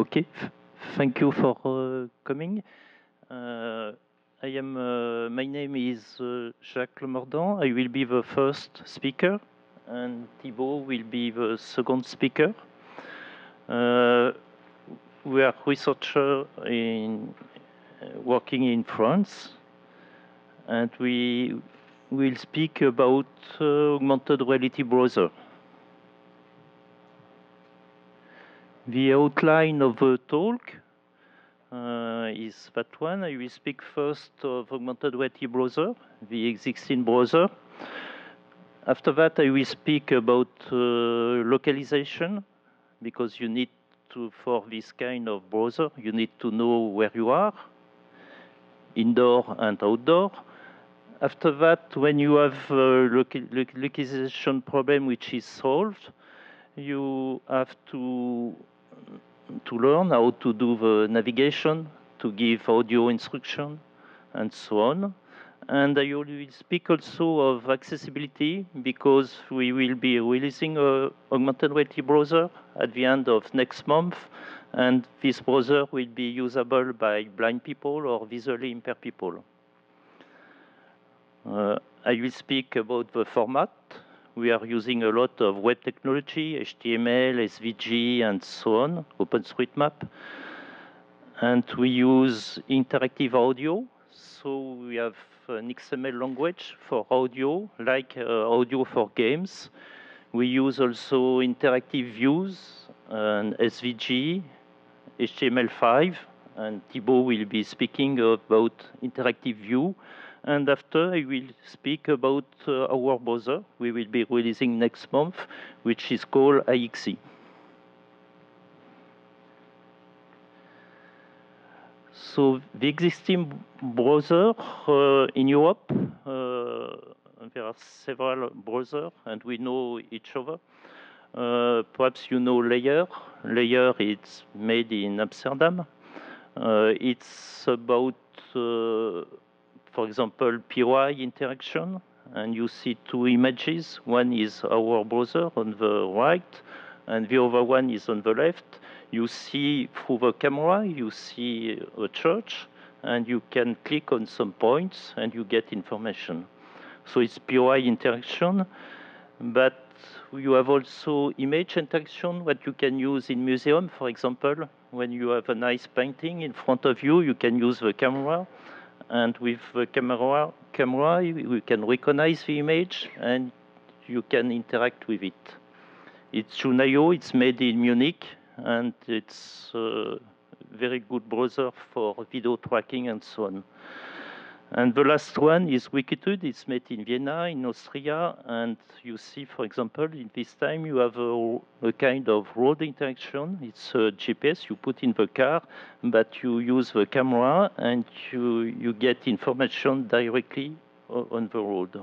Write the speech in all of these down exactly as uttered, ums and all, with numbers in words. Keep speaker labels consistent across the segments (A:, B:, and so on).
A: Okay, thank you for uh, coming. Uh, I am. Uh, my name is uh, Jacques Lemordant. I will be the first speaker, and Thibault will be the second speaker. Uh, we are researchers in uh, working in France, and we will speak about uh, augmented reality browser. The outline of the talk uh, is that one. I will speak first of augmented reality browser, the existing browser. After that, I will speak about uh, localization, because you need to, for this kind of browser, you need to know where you are, indoor and outdoor. After that, when you have a localization problem which is solved, you have to to learn how to do the navigation, to give audio instruction, and so on. And I will speak also of accessibility, because we will be releasing a augmented reality browser at the end of next month, and this browser will be usable by blind people or visually impaired people. Uh, I will speak about the format. We are using a lot of web technology, H T M L, S V G, and so on, OpenStreetMap. And we use interactive audio. So we have an X M L language for audio, like uh, audio for games. We use also interactive views and S V G, H T M L five, and Thibault will be speaking about interactive view. And after, I will speak about uh, our browser we will be releasing next month, which is called I X E. So the existing browser uh, in Europe, uh, there are several browsers, and we know each other. Uh, perhaps you know Layer. Layer is made in Amsterdam. Uh, it's about uh, for example, P Y interaction, and you see two images. One is our browser on the right, and the other one is on the left. You see through the camera, you see a church, and you can click on some points, and you get information. So it's P Y interaction, but you have also image interaction, what you can use in museum, for example. When you have a nice painting in front of you, you can use the camera, and with the camera, camera you can recognize the image and you can interact with it. It's Junaio, it's made in Munich, and it's a very good browser for video tracking and so on. And the last one is Wikitude. It's made in Vienna, in Austria, and you see, for example, in this time you have a, a kind of road interaction. It's a G P S you put in the car, but you use the camera and you, you get information directly on the road.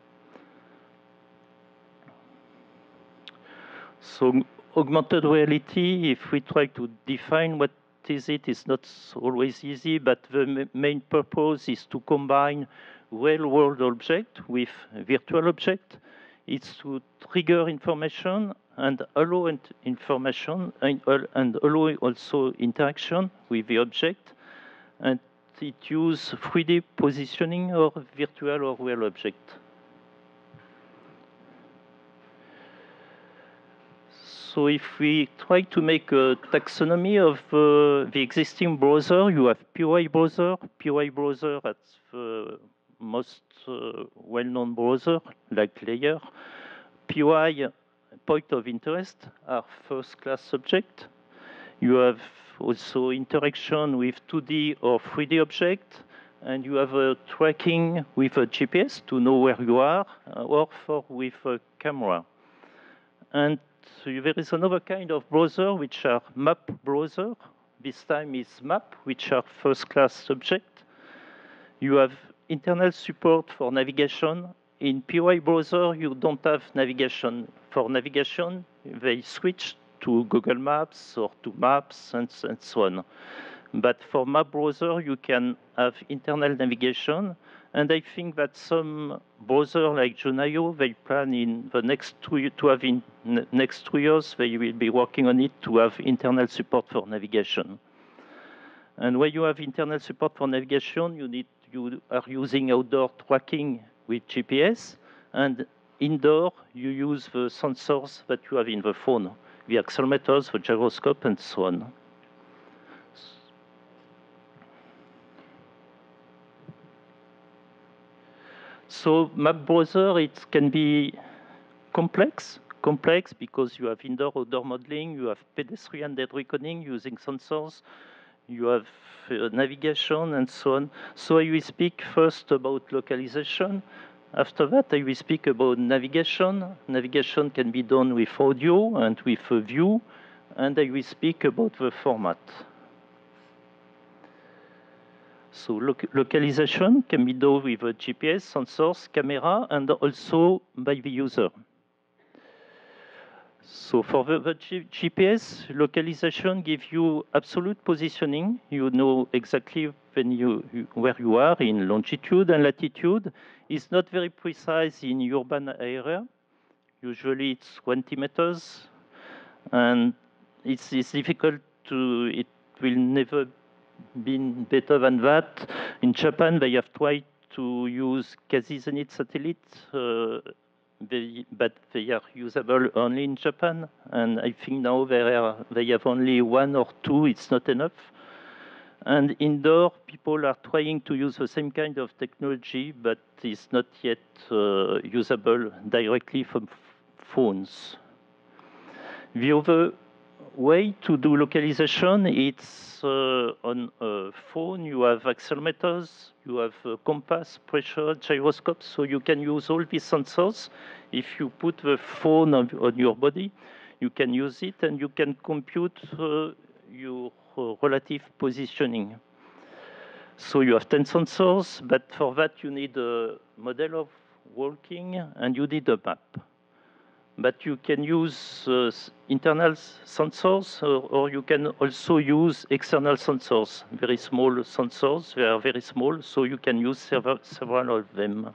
A: So augmented reality, if we try to define what is it, it's not always easy, but the main purpose is to combine real-world object with virtual object. It's to trigger information and allow information and, and allow also interaction with the object. And it uses three D positioning or virtual or real object. So if we try to make a taxonomy of uh, the existing browser, you have P Y browser. P Y browser, that's the most uh, well-known browser, like Layer. P Y, point of interest, are first-class object. You have also interaction with two D or three D object, and you have a tracking with a G P S to know where you are, or for with a camera. And so there is another kind of browser, which are map browser. This time is map, which are first-class subject. You have internal support for navigation. In P Y browser, you don't have navigation. For navigation, they switch to Google Maps or to Maps and, and so on. But for map browser, you can have internal navigation. And I think that some browser like Junaio, they plan in the next two to have in next two years, they will be working on it to have internal support for navigation. And when you have internal support for navigation, you need you are using outdoor tracking with G P S, and indoor you use the sensors that you have in the phone, the accelerometers, the gyroscope, and so on. So map browser, it can be complex, complex because you have indoor, outdoor modeling, you have pedestrian dead reckoning using sensors, you have uh, navigation and so on. So I will speak first about localization. After that, I will speak about navigation. Navigation can be done with audio and with a view, and I will speak about the format. So loc localization can be done with a G P S, sensors, camera, and also by the user. So for the, the G P S, localization gives you absolute positioning. You know exactly when you, where you are in longitude and latitude. It's not very precise in urban area. Usually it's twenty meters. And it's, it's difficult to, it will never been better than that. In Japan, they have tried to use quasi-zenith satellites, uh, they, but they are usable only in Japan. And I think now they, are, they have only one or two, it's not enough. And indoor, people are trying to use the same kind of technology, but it's not yet uh, usable directly from phones. The other way to do localization, it's uh, on a phone, you have accelerometers, you have a compass, pressure, gyroscopes, so you can use all these sensors. If you put the phone on, on your body, you can use it and you can compute uh, your uh, relative positioning. So you have ten sensors, but for that you need a model of walking and you need a map. But you can use uh, internal sensors, or, or you can also use external sensors, very small sensors. They are very small, so you can use several, several of them.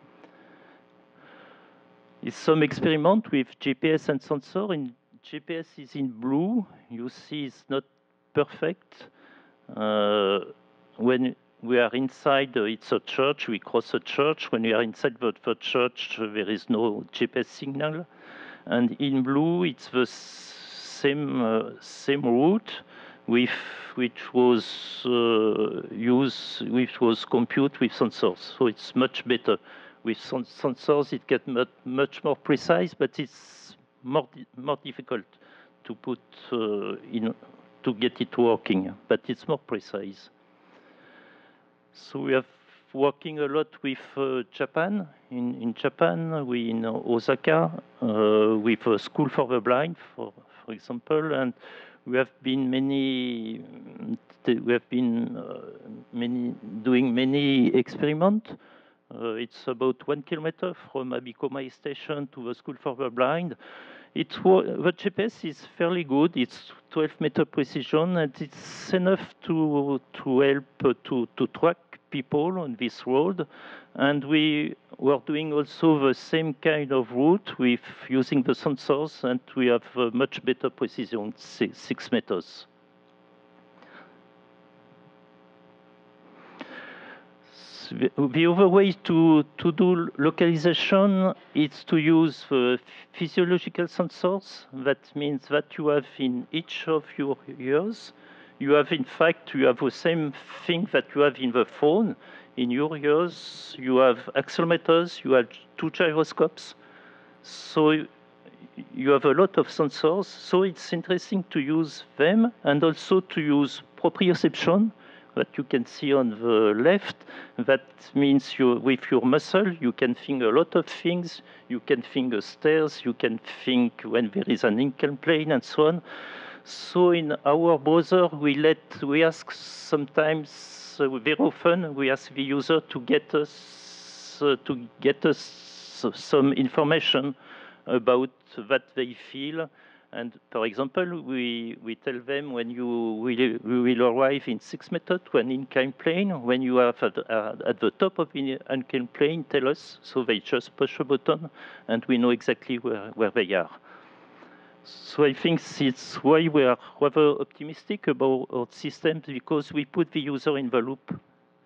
A: It's some experiment with G P S and sensor. In G P S is in blue. You see it's not perfect. Uh, when we are inside, uh, it's a church, we cross a church. When we are inside the, the church, uh, there is no G P S signal. And in blue, it's the same uh, same route, with which was uh, used, which was compute with sensors. So it's much better. With sensors, it gets much more precise, but it's more more difficult to put uh, in to get it working. But it's more precise. So we have working a lot with uh, Japan. In, in Japan, we in Osaka, uh, with a school for the blind, for, for example, and we have been many, we have been uh, many doing many experiments. Uh, it's about one kilometer from Abikomai Station to the school for the blind. It, the G P S is fairly good. It's twelve meter precision, and it's enough to to help uh, to to track people on this road. And we were doing also the same kind of route with using the sensors, and we have uh, much better precision, six, six meters. The, the other way to, to do localization is to use the physiological sensors. That means that you have in each of your ears, you have, in fact, you have the same thing that you have in the phone. In your ears, you have accelerometers, you have two gyroscopes. So you have a lot of sensors. So it's interesting to use them, and also to use proprioception that you can see on the left. That means you, with your muscle, you can think a lot of things. You can think of stairs, you can think when there is an incline plane, and so on. So in our browser, we let we ask sometimes, uh, very often, we ask the user to get us uh, to get us some information about what they feel, And for example, we, we tell them when you will, we will arrive in six meters to an inclined plane. When you are at, uh, at the top of the inclined plane, tell us. So they just push a button, and we know exactly where, where they are. So I think it's why we are rather optimistic about our systems, because we put the user in the loop.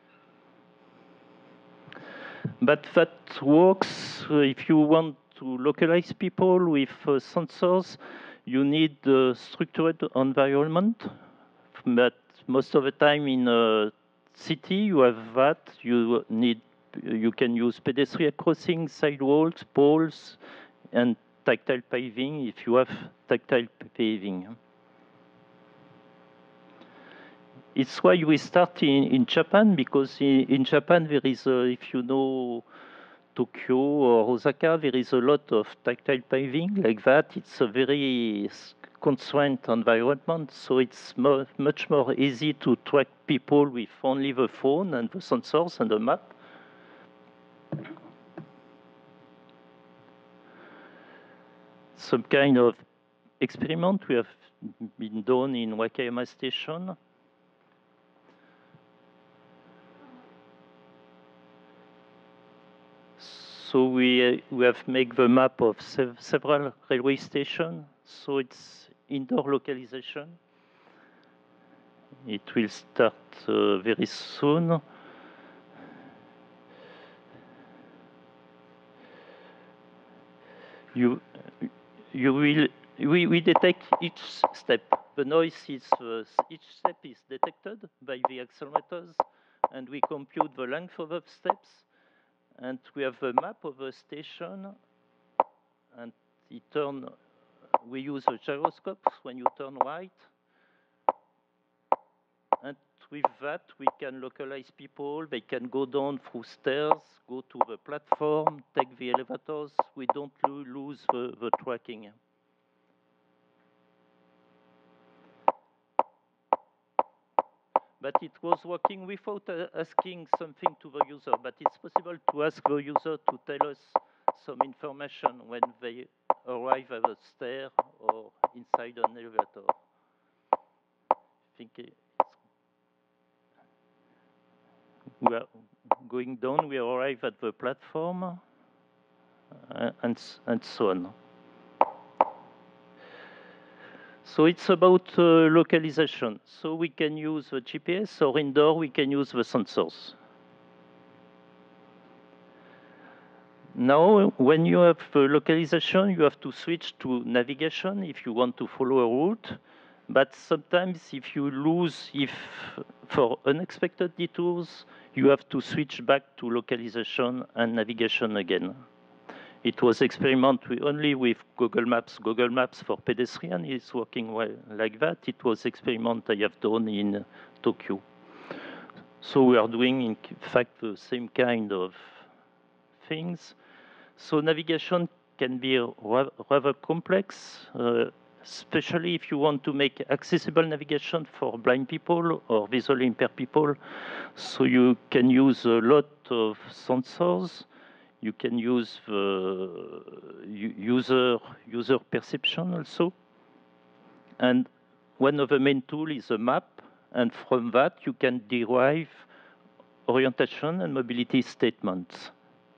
A: But that works if you want to localize people with uh, sensors. You need a structured environment, but most of the time in a city you have that. You need, you can use pedestrian crossings, sidewalks, poles, and tactile paving if you have tactile paving. It's why we start in, in Japan, because in, in Japan there is, a, if you know Tokyo or Osaka, there is a lot of tactile paving like that. It's a very constrained environment, so it's mo much more easy to track people with only the phone and the sensors and the map. Some kind of experiment we have been done in Wakayama Station. So we, we have made the map of sev several railway stations, so it's indoor localization. It will start uh, very soon. You, you will, we, we detect each step. The noise is, uh, each step is detected by the accelerometers, and we compute the length of the steps. And we have a map of the station, and it turn, we use a gyroscope when you turn right. And with that, we can localize people. They can go down through stairs, go to the platform, take the elevators. We don't lo lose the, the tracking. But it was working without uh, asking something to the user. But it's possible to ask the user to tell us some information when they arrive at a stair or inside an elevator. I think it's, we are going down, we arrive at the platform, uh, and, and so on. So it's about uh, localization. So we can use the G P S, or indoor we can use the sensors. Now, when you have uh, localization, you have to switch to navigation if you want to follow a route. But sometimes if you lose, if for unexpected detours, you have to switch back to localization and navigation again. It was experimented only with Google Maps. Google Maps for pedestrian is working well like that. It was experiment I have done in Tokyo. So we are doing, in fact, the same kind of things. So navigation can be rather complex, uh, especially if you want to make accessible navigation for blind people or visually impaired people. So you can use a lot of sensors. You can use the user, user perception also. And one of the main tools is a map. And from that, you can derive orientation and mobility statements.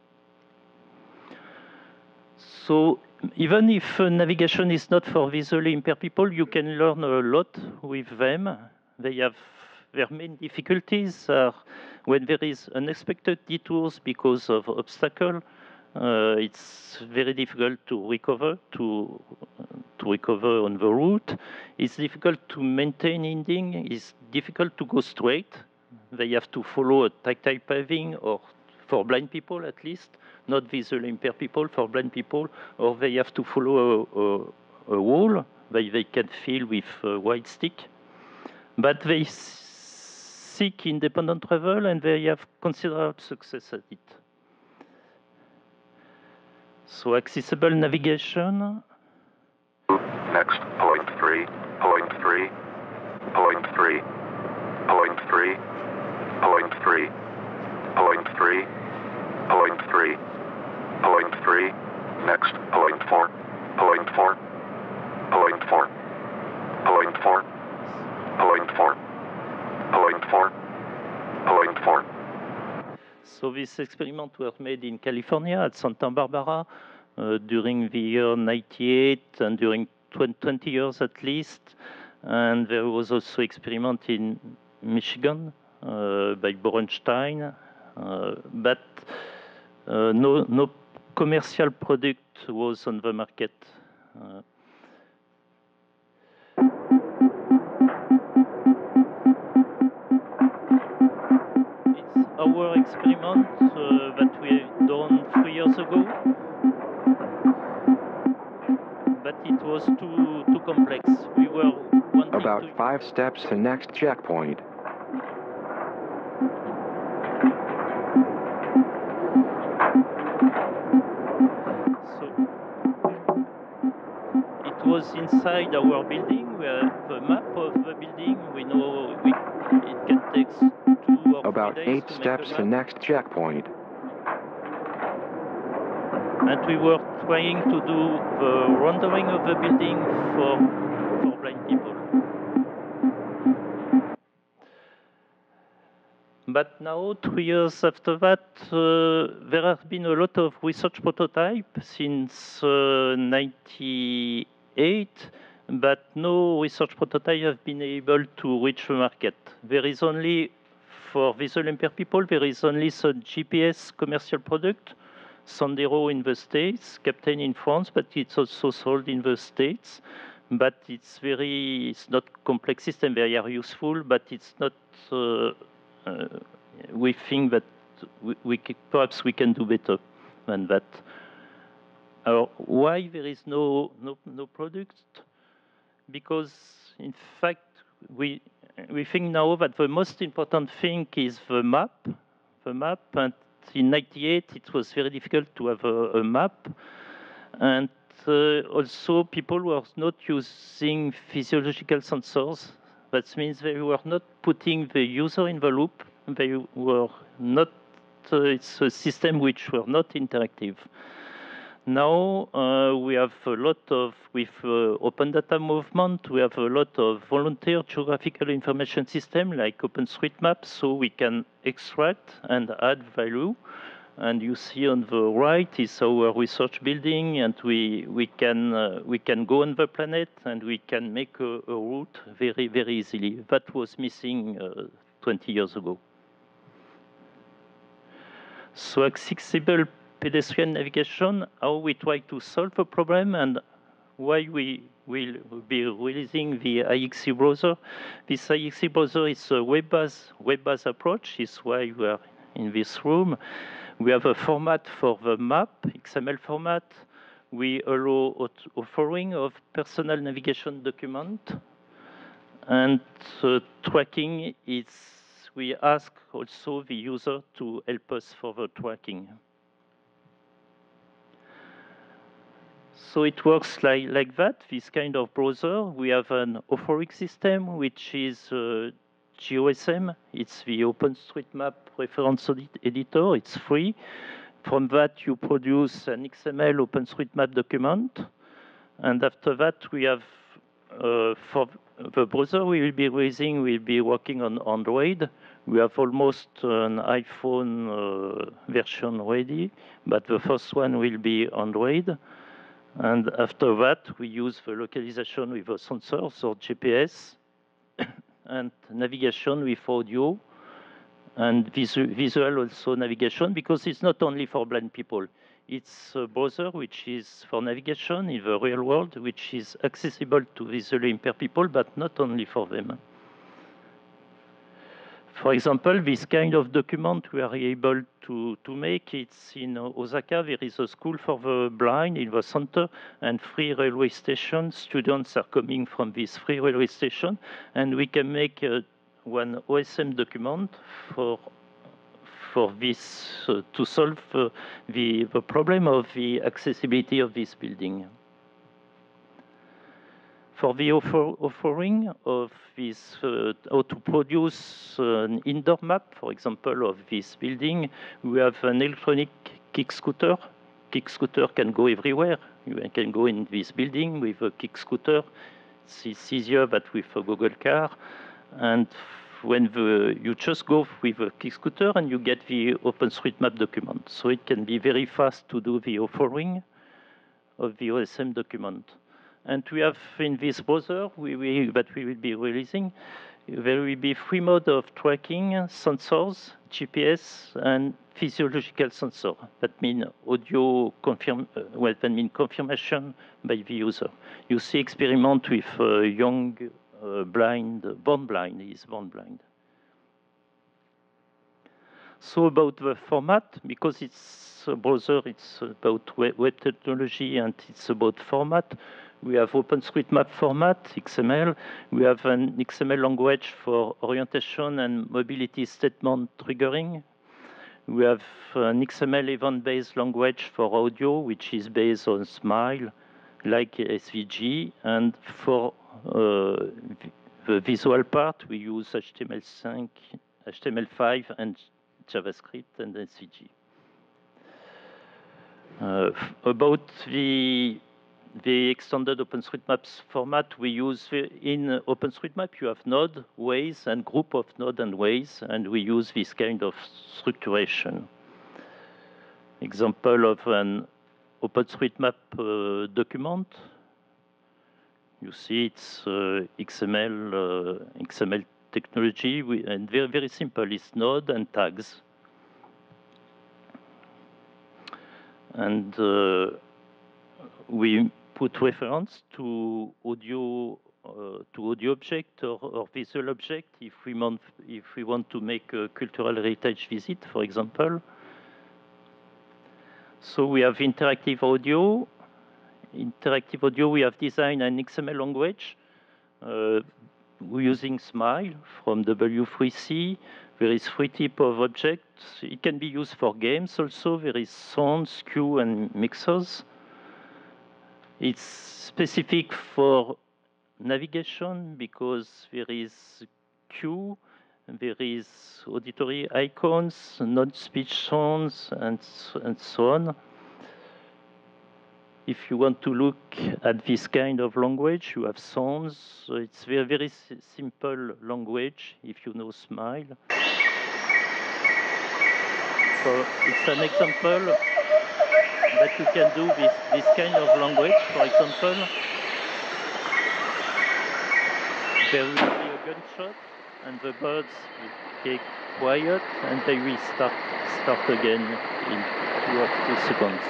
A: So even if uh, navigation is not for visually impaired people, you can learn a lot with them. They have their main difficulties are when there is unexpected detours because of obstacle. Uh, it's very difficult to recover to to recover on the route. It's difficult to maintain ending. It's difficult to go straight. They have to follow a tactile paving, or for blind people at least, not visually impaired people, for blind people, or they have to follow a, a, a wall that they can fill with a white stick. But they seek independent travel, and they have considerable success at it. So accessible navigation.
B: Next, point three, point three, point three, point three, point three, point three, point three, point three, next, point four, point four, Point four. Point four. Point four. Point four. Point four.
A: So this experiment was made in California at Santa Barbara uh, during the year ninety-eight and during twenty years at least. And there was also experiment in Michigan uh, by Borenstein, uh, but uh, no, no commercial product was on the market. Uh, it's our experiment uh, that we done three years ago, but it was too too complex. We were wanting
C: About
A: to
C: five steps to next checkpoint.
A: So it was inside our building. We have a map of the building. We know we, it can take two or
C: About
A: three days
C: eight
A: to
C: steps
A: make
C: to
A: a map.
C: next checkpoint.
A: And we were trying to do the rendering of the building for, for blind people. But now, two years after that, uh, there have been a lot of research prototypes since uh, ninety-eight, but no research prototype have been able to reach the market. There is only, for visually impaired people, there is only some G P S commercial product, Sandero in the States, Captain in France, but it's also sold in the States. But it's very, it's not complex system. They are useful, but it's not. Uh, Uh, we think that we, we perhaps we can do better than that. Uh, why there is no no no product? Because in fact we we think now that the most important thing is the map, the map. And in ninety-eight it was very difficult to have a, a map, and uh, also people were not using physiological sensors. That means they were not putting the user in the loop. They were not, uh, it's a system which were not interactive. Now uh, we have a lot of, with uh, open data movement, we have a lot of volunteer geographical information system like OpenStreetMap, so we can extract and add value. And you see on the right is our research building, and we we can uh, we can go on the planet and we can make a, a route very very easily. That was missing uh, twenty years ago. So accessible pedestrian navigation, how we try to solve the problem and why we will be releasing the I X C browser. This I X C browser is a web-based web-based approach. Is why we are in this room. We have a format for the map, X M L format. We allow offering of personal navigation document. And uh, tracking is, we ask also the user to help us for the tracking. So it works like, like that, this kind of browser. We have an offering system, which is uh, G O S M. It's the OpenStreetMap reference editor. It's free. From that, you produce an X M L OpenStreetMap document. And after that, we have, uh, for the browser we will be releasing, we'll be working on Android. We have almost an iPhone uh, version ready, but the first one will be Android. And after that, we use the localization with the sensors or G P S, and navigation with audio, and visu visual also navigation, because it's not only for blind people. It's a browser which is for navigation in the real world, which is accessible to visually impaired people, but not only for them. For example, this kind of document we are able to, to make, it's in Osaka, there is a school for the blind in the center, and three railway stations. Students are coming from this free railway station, and we can make uh, one O S M document for, for this, uh, to solve uh, the, the problem of the accessibility of this building. For the offer, offering of this, uh, how to produce an indoor map, for example, of this building, we have an electronic kick scooter. Kick scooter can go everywhere. You can go in this building with a kick scooter. It's easier than with a Google car. And when the, you just go with a kick scooter and you get the OpenStreetMap document. So it can be very fast to do the authoring of the O S M document. And we have in this browser we, we, that we will be releasing, there will be three modes of tracking: sensors, G P S, and physiological sensor. That means audio confirm, uh, well, that means confirmation by the user. You see experiment with uh, young uh, blind, born blind, he's born blind. So about the format, because it's a browser, it's about web, web technology and it's about format. We have OpenStreetMap format, X M L. We have an X M L language for orientation and mobility statement triggering. We have an X M L event-based language for audio, which is based on SMILE, like S V G. And for uh, the visual part, we use H T M L five, H T M L five, and JavaScript and S V G. Uh, about the The extended OpenStreetMap format we use in OpenStreetMap, you have node, ways, and group of node and ways, and we use this kind of structuration. Example of an OpenStreetMap uh, document. You see it's uh, X M L, uh, X M L technology, we, and very, very simple. It's node and tags. And uh, we put reference to audio uh, to audio object or, or visual object if we want if we want to make a cultural heritage visit, for example. So we have interactive audio. Interactive audio, we have designed an X M L language. Uh, we're using SMILE from W three C. There is three types of objects. It can be used for games also. There is sounds, cue, and mixers. It's specific for navigation because there is cue, there is auditory icons, non-speech sounds, and, and so on. If you want to look at this kind of language, you have sounds. So it's very, very simple language if you know SMILE. So it's an example that you can do with this kind of language. For example, there will be a gunshot and the birds will get quiet and they will start, start again in two or three seconds.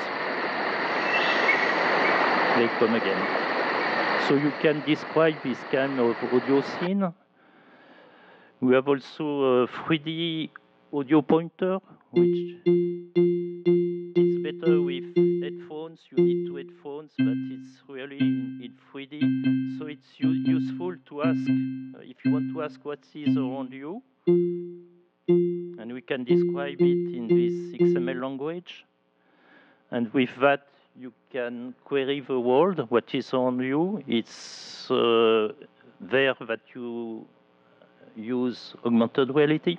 A: They come again. So you can describe this kind of audio scene. We have also a three D audio pointer, which it's better with headphones. You need two headphones, but it's really in, in three D. So it's useful to ask, uh, if you want to ask what is around you, and we can describe it in this X M L language. And with that, you can query the world, what is on you. It's uh, there that you use augmented reality.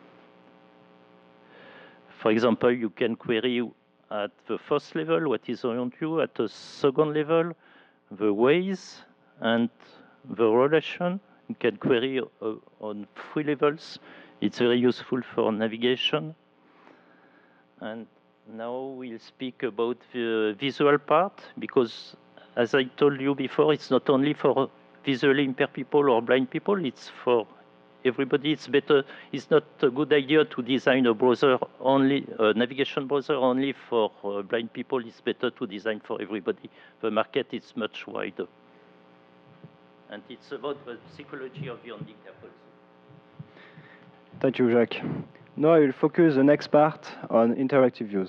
A: For example, you can query at the first level what is around you, at the second level, the ways and the relation. You can query uh, on three levels. It's very useful for navigation. And now we'll speak about the visual part, because as I told you before, it's not only for visually impaired people or blind people, it's for everybody. It's better, it's not a good idea to design a browser only, a navigation browser only for uh, blind people. It's better to design for everybody. The market is much wider. And it's about the psychology of the handicapped also.
D: Thank you, Jacques. Now I will focus the next part on interactive views.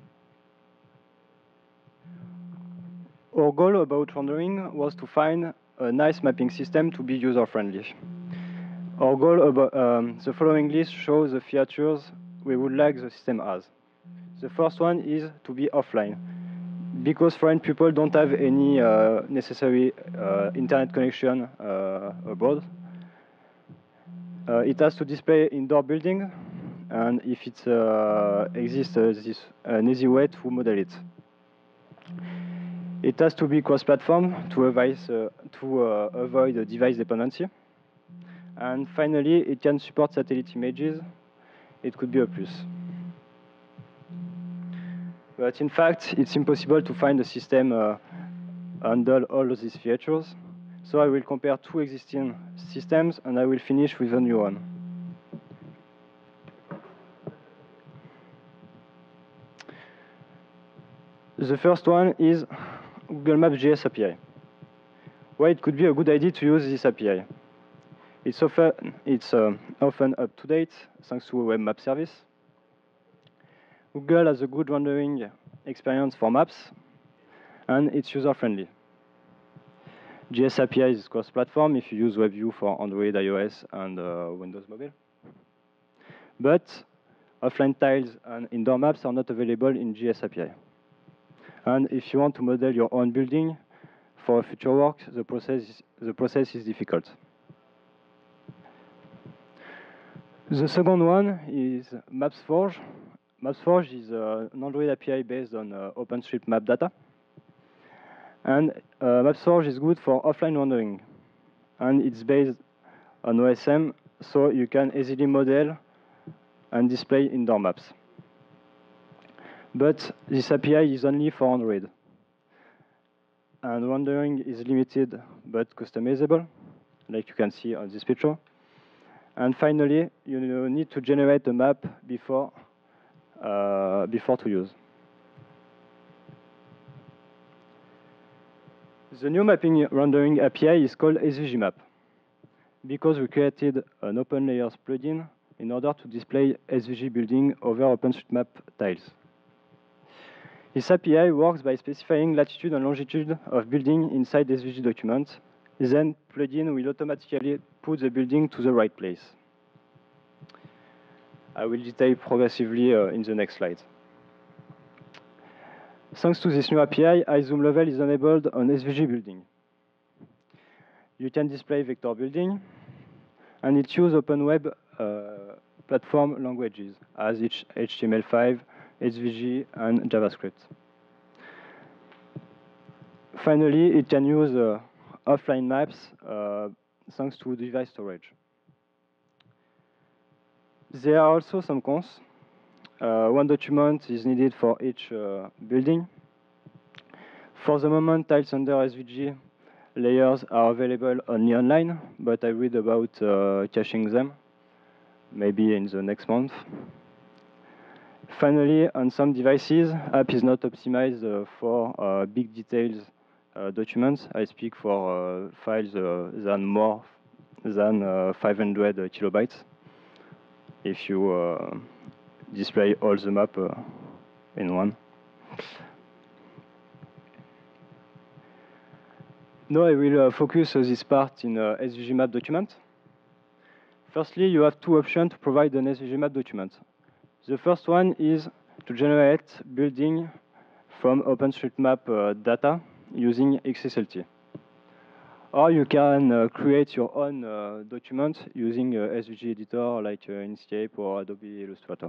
D: Our goal about rendering was to find a nice mapping system to be user-friendly. Our goal about um, the following list shows the features we would like the system has. The first one is to be offline. Because foreign people don't have any uh, necessary uh, internet connection uh, abroad, uh, it has to display indoor building, and if it uh, exists, uh, this an easy way to model it. It has to be cross-platform to, avoid, uh, to uh, avoid a device dependency. And finally, it can support satellite images. It could be a plus. But in fact, it's impossible to find a system uh, handle all of these features. So I will compare two existing systems, and I will finish with a new one. The first one is Google Maps J S A P I. Why it could be a good idea to use this A P I? It's often, it's, uh, often up to date thanks to a web map service. Google has a good rendering experience for maps, and it's user-friendly. J S A P I is cross-platform if you use WebView for Android, iOS, and uh, Windows Mobile. But offline tiles and indoor maps are not available in J S A P I. And if you want to model your own building for future work, the process is, the process is difficult. The second one is MapsForge. MapsForge is uh, an Android A P I based on uh, OpenStreetMap data. And uh, MapsForge is good for offline rendering. And it's based on O S M, so you can easily model and display indoor maps. But this A P I is only for Android. And rendering is limited but customizable, like you can see on this picture. And finally, you need to generate a map before, uh, before to use. The new mapping rendering A P I is called S V G Map, because we created an OpenLayers plugin in order to display S V G building over OpenStreetMap tiles. This A P I works by specifying latitude and longitude of building inside S V G documents. Then plugin will automatically put the building to the right place. I will detail progressively uh, in the next slide. Thanks to this new A P I, iZoom level is enabled on S V G building. You can display vector building, and it uses open web uh, platform languages as H T M L five, S V G, and JavaScript. Finally, it can use uh, offline maps uh, thanks to device storage. There are also some cons. Uh, one document is needed for each uh, building. For the moment, tiles under S V G layers are available only online, but I read about uh, caching them, maybe in the next month. Finally, on some devices, app is not optimized uh, for uh, big details uh, documents. I speak for uh, files uh, than more than uh, five hundred kilobytes. If you uh, display all the map uh, in one. Now I will uh, focus uh, this part in uh, S V G map document. Firstly, you have two options to provide an S V G map document. The first one is to generate building from OpenStreetMap uh, data using X S L T. Or you can uh, create your own uh, document using uh, S V G editor like uh, Inkscape or Adobe Illustrator.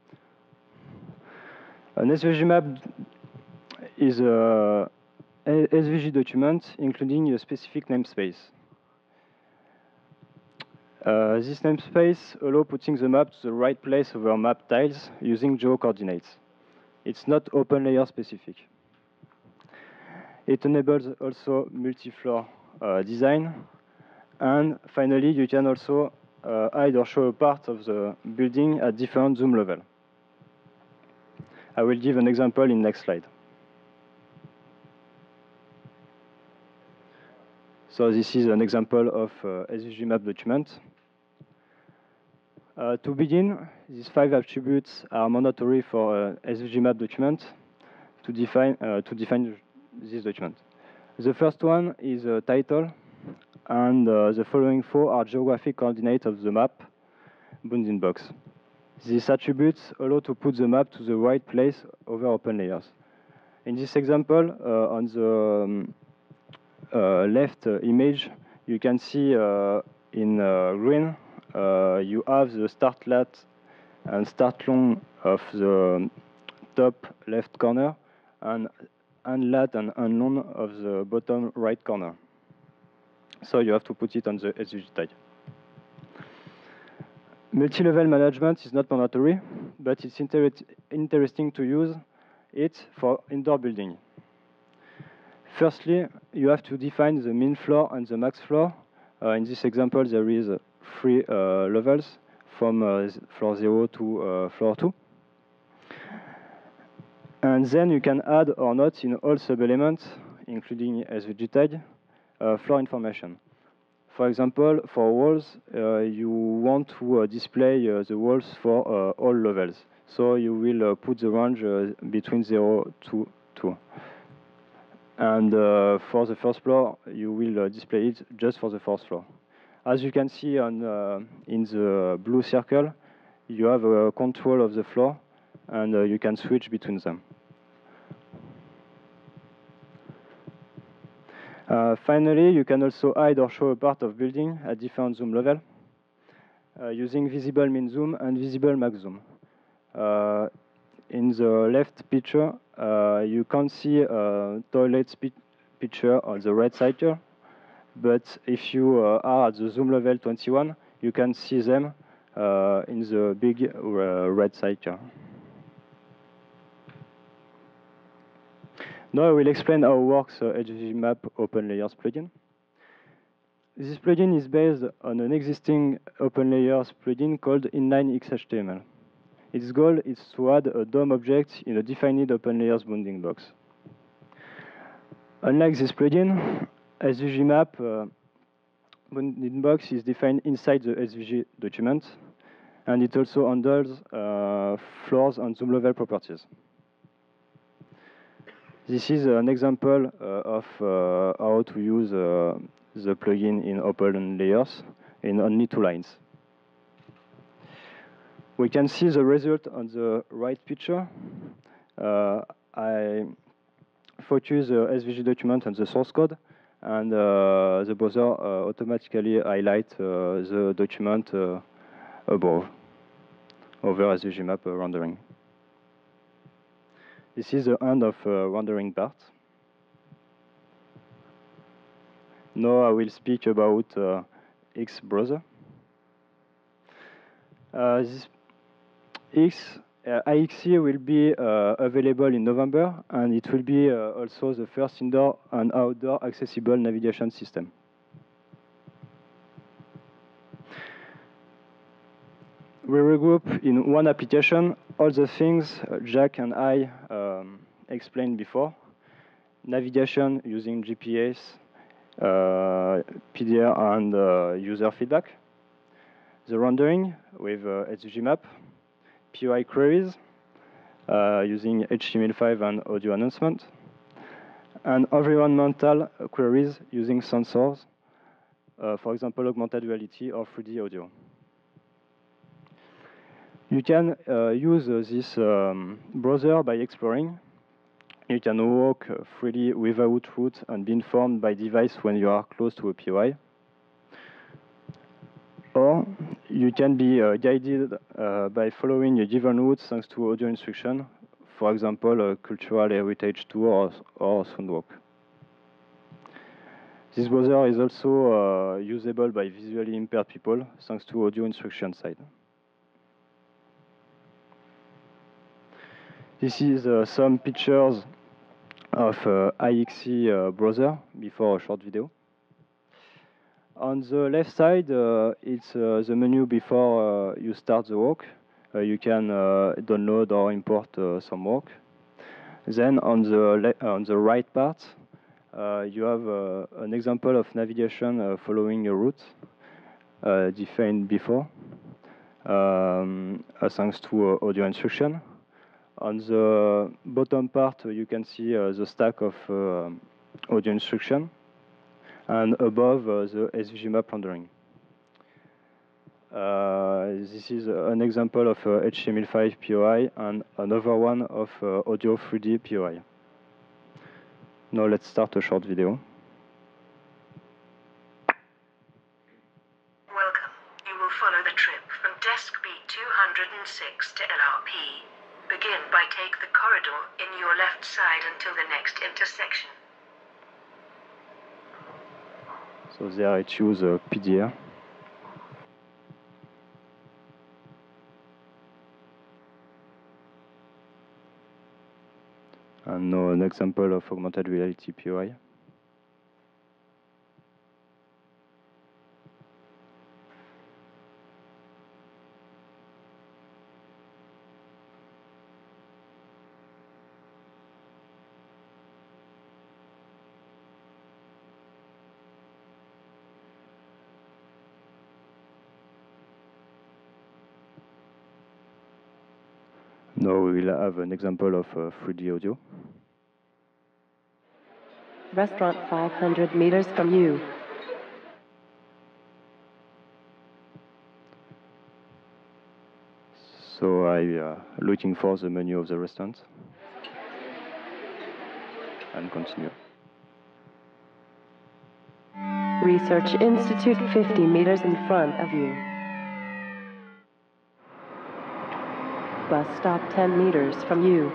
D: An S V G map is a S V G document including a specific namespace. Uh, this namespace allows putting the map to the right place over map tiles using geo-coordinates. It's not OpenLayer specific. It enables also multi-floor uh, design. And finally, you can also uh, hide or show a part of the building at different zoom level. I will give an example in next slide. So this is an example of uh, S V G map document. Uh, to begin, these five attributes are mandatory for uh, S V G map document to define uh, to define this document. The first one is a title, and uh, the following four are geographic coordinates of the map, bounding box. These attributes allow to put the map to the right place over open layers. In this example, uh, on the um, uh, left uh, image, you can see uh, in uh, green, uh, you have the start lat and start long of the top left corner, and unlat and unknown of the bottom right corner. So you have to put it on the S V G tag. Multi-level management is not mandatory, but it's inter interesting to use it for indoor building. Firstly, you have to define the min floor and the max floor. Uh, in this example, there is uh, three uh, levels from uh, floor zero to uh, floor two. And then you can add or not in all sub-elements, including S V G tag, uh, floor information. For example, for walls, uh, you want to uh, display uh, the walls for uh, all levels. So you will uh, put the range uh, between zero to two. And uh, for the first floor, you will uh, display it just for the first floor. As you can see on, uh, in the blue circle, you have a control of the floor, and uh, you can switch between them. Uh, finally, you can also hide or show a part of building at different zoom level uh, using visible min zoom and visible max zoom. Uh, in the left picture, uh, you can't see a toilet picture on the right side here, but if you uh, are at the zoom level twenty-one, you can see them uh, in the big uh, red side here. Now I will explain how works uh, H V G Map OpenLayers plugin. This plugin is based on an existing OpenLayers plugin called inline X H T M L. Its goal is to add a D O M object in a defined OpenLayers bounding box. Unlike this plugin, S V G Map uh, bounding box is defined inside the S V G document, and it also handles uh, floors and zoom level properties. This is an example uh, of uh, how to use uh, the plugin in OpenLayers in only two lines. We can see the result on the right picture. Uh, I focus the S V G document on the source code, and uh, the browser uh, automatically highlights uh, the document uh, above over S V G Map uh, rendering. This is the end of uh, rendering part. Now I will speak about uh, X browser. Uh, this X, uh, I X E will be uh, available in November, and it will be uh, also the first indoor and outdoor accessible navigation system. We regroup in one application all the things Jack and I um, explained before. Navigation using G P S, uh, P D R, and uh, user feedback. The rendering with uh, S V G Map. P O I queries uh, using H T M L five and audio announcement. And environmental queries using sensors, uh, for example, augmented reality or three D audio. You can uh, use uh, this um, browser by exploring. You can walk uh, freely without route and be informed by device when you are close to a P O I. Or you can be uh, guided uh, by following a given route thanks to audio instruction, for example, a cultural heritage tour or, or soundwalk. This browser is also uh, usable by visually impaired people thanks to audio instruction side. This is uh, some pictures of uh, I X E uh, browser before a short video. On the left side, uh, it's uh, the menu before uh, you start the walk. Uh, you can uh, download or import uh, some walk. Then on the on the right part, uh, you have uh, an example of navigation uh, following a route uh, defined before, um, uh, thanks to uh, audio instruction. On the bottom part, you can see uh, the stack of uh, audio instruction, and above uh, the S V G Map rendering. Uh, this is an example of uh, H T M L five P O I and another one of uh, audio three D P O I. Now let's start a short video.
E: Welcome. You will follow the trip from desk B two hundred six to L R P. begin by take the corridor in your left side until the next intersection.
D: So there I choose uh, P D R. And now an example of augmented reality P O I. Now we will have an example of uh, three D audio.
F: Restaurant five hundred meters from you.
D: So I uh, looking for the menu of the restaurant and continue.
F: Research Institute fifty meters in front of you. Bus stop ten meters from you.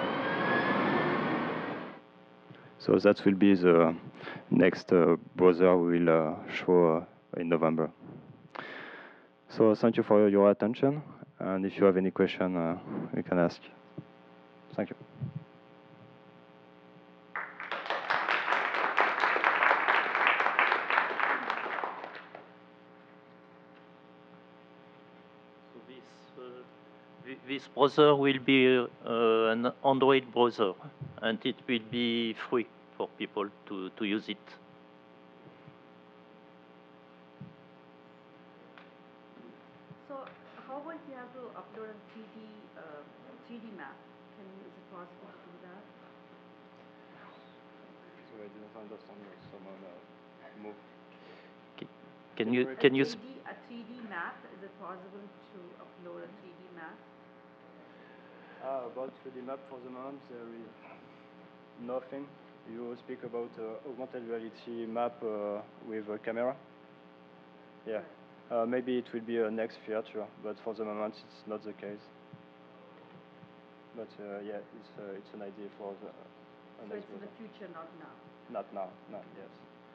D: So that will be the next uh, browser we will uh, show uh, in November. So thank you for your attention, and if you have any question, uh, you can ask. Thank you.
A: So this, uh, thi- this browser will be uh, an Android browser, and it will be free for people to, to use it.
G: So how about you have to upload a three D, uh, three D map? Can you, is it possible to do that?
D: So I didn't understand what someone uh, moved.
A: Can you
G: A
A: can you?
G: 3D, a three D map, is it possible to upload a three D map?
D: Ah, about three D map for the moment, there is nothing. You speak about uh, augmented reality map uh, with a camera? Yeah. Uh, maybe it will be a next feature, but for the moment it's not the case. But uh, yeah, it's uh, it's an idea for the uh,
G: So
D: next
G: it's in the
D: browser.
G: future, not now.
D: Not now, not yes.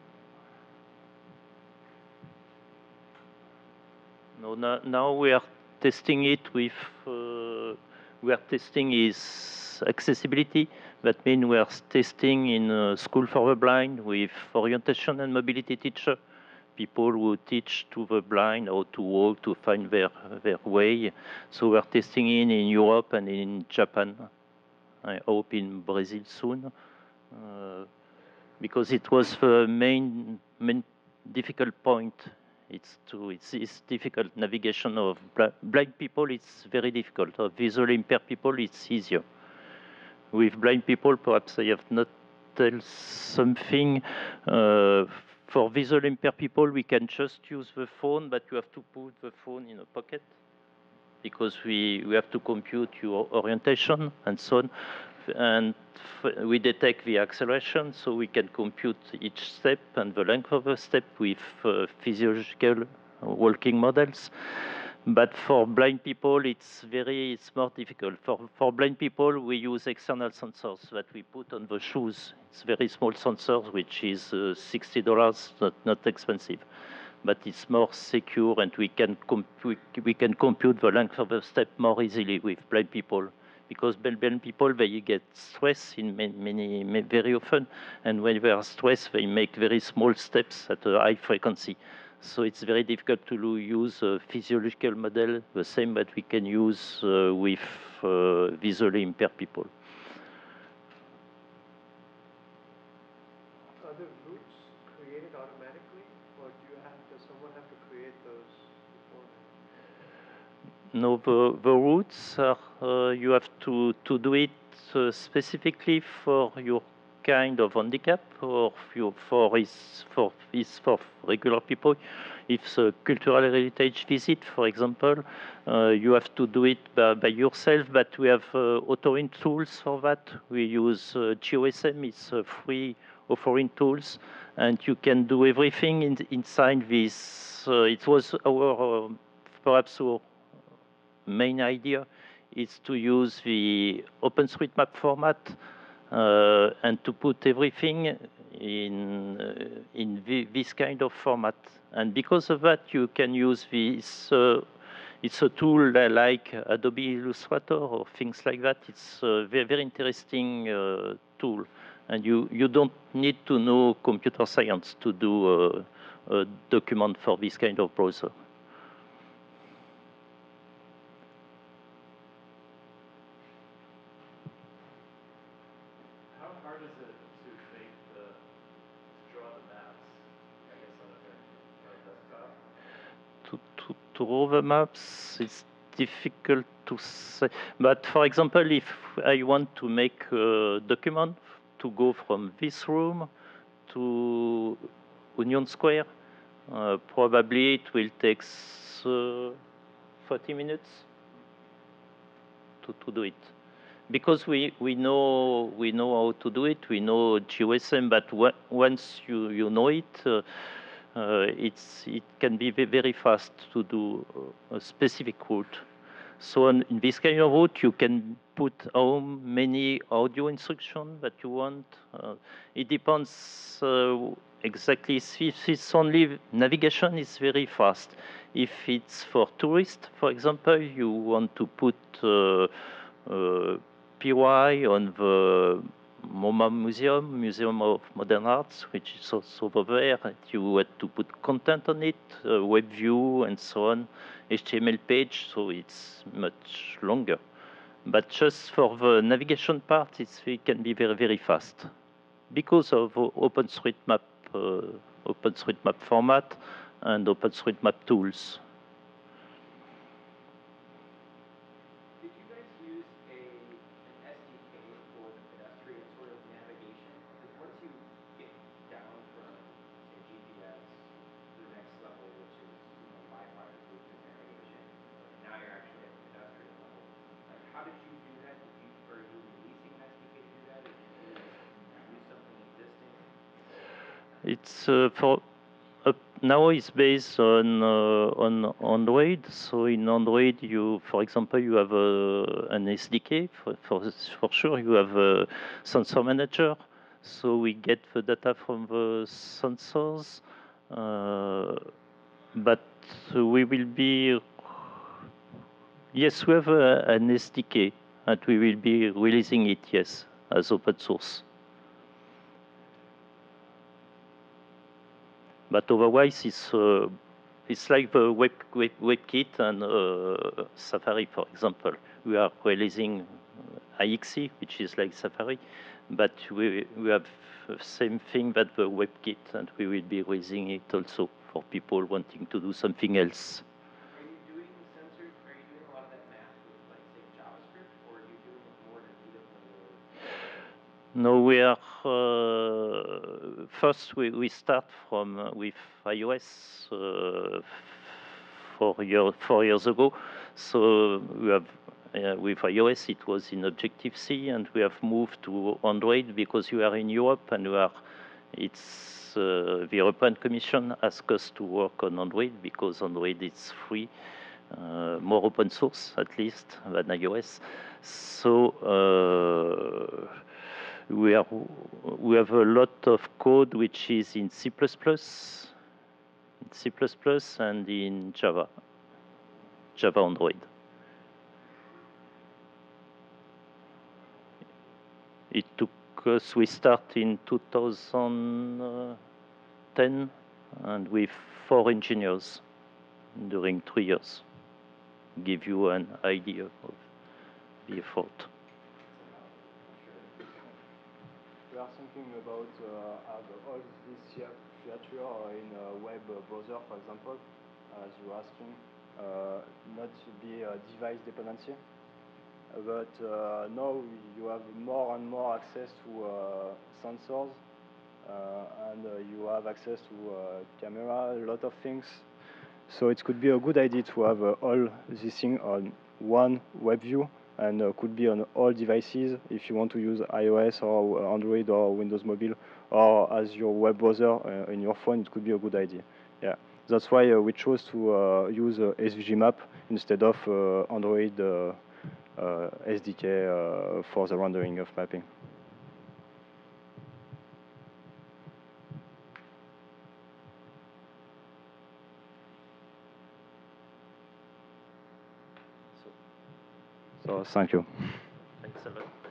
A: No, no, now we are testing it with. Uh, we are testing is accessibility. That means we are testing in a school for the blind with orientation and mobility teacher, people who teach to the blind how to walk, to find their their way. So we are testing in in Europe and in Japan. I hope in Brazil soon, uh, because it was the main main difficult point. It's to it's, it's difficult navigation of bl- blind people. It's very difficult. Of visually impaired people, it's easier. With blind people, perhaps I have not tell something. Uh, for visually impaired people, we can just use the phone, but you have to put the phone in a pocket because we, we have to compute your orientation and so on. And f- we detect the acceleration, so we can compute each step and the length of the step with uh, physiological walking models. But for blind people, it's very, it's more difficult. For, for blind people, we use external sensors that we put on the shoes. It's very small sensors, which is uh, sixty dollars, not, not expensive. But it's more secure, and we can, comp- we, we can compute the length of the step more easily with blind people. Because blind people, they get stressed in many, many, many, very often. And when they are stressed, they make very small steps at a high frequency. So it's very difficult to use a physiological model, the same that we can use uh, with uh, visually impaired people.
H: Are the routes created automatically, or do you have, does someone have to create those beforehand?
A: No, the, the routes are, uh, you have to, to do it uh, specifically for your kind of handicap, or your, for is for is for regular people. If it's a cultural heritage visit, for example, uh, you have to do it by, by yourself. But we have uh, authoring tools for that. We use uh, G O S M. It's a free authoring tools, and you can do everything in, inside this. Uh, it was our uh, perhaps our main idea is to use the OpenStreetMap format uh, and to put everything in uh, in the, this kind of format. And because of that, you can use this. Uh, it's a tool like Adobe Illustrator or things like that. It's a very, very interesting uh, tool, and you you don't need to know computer science to do a, a document for this kind of browser. To draw the maps, it's difficult to say. But for example, if I want to make a document to go from this room to Union Square, uh, probably it will take uh, forty minutes to, to do it. Because we, we know we know how to do it, we know G O S M, but once you, you know it, uh, Uh, it's, it can be very fast to do a specific route. So in, in this kind of route, you can put how many audio instructions that you want. Uh, it depends uh, exactly. If it's only navigation, it's very fast. If it's for tourists, for example, you want to put uh, uh, P Y on the MoMA Museum, Museum of Modern Arts, which is also over there. You had to put content on it, uh, web view, and so on, H T M L page, so it's much longer. But just for the navigation part, it's, it can be very, very fast because of OpenStreetMap, uh, OpenStreetMap format and OpenStreetMap tools. It's uh, for uh, now it's based on uh, on Android. So in Android, you, for example, you have uh, an S D K for, for for sure. You have a sensor manager. So we get the data from the sensors, uh, but we will be yes, we have a, an S D K, and we will be releasing it yes as open source. But otherwise, it's uh, it's like the web, web WebKit and uh, Safari, for example. We are releasing I X E, which is like Safari, but we we have the same thing that the WebKit, and we will be releasing it also for people wanting to do something else.
I: Are you doing sensors? Are you doing a lot of that math with, like, say, JavaScript, or are you doing it more natively?
A: No, we are uh, first. We, we start from uh, with iOS uh, four year four years ago. So we have uh, with iOS it was in Objective C, and we have moved to Android because we are in Europe and we are. It's uh, the European Commission asked us to work on Android because Android is free, uh, more open source at least than iOS. So. Uh, We, are, we have a lot of code which is in C plus plus, C plus plus, and in Java, Java Android. It took us, we start in two thousand ten, and with four engineers during three years. Give you an idea of the effort.
D: We are thinking about uh, have all these features in a web browser, for example, as you're asking, uh, not to be a device dependency. But uh, now you have more and more access to uh, sensors, uh, and uh, you have access to uh, camera, a lot of things. So it could be a good idea to have uh, all these things on one web view, and uh, could be on all devices if you want to use iOS or Android or Windows Mobile, or as your web browser uh, in your phone. It could be a good idea. Yeah, that's why uh, we chose to uh, use uh, S V G Map instead of uh, Android uh, uh, S D K uh, for the rendering of mapping. So thank you.
A: Thanks a lot.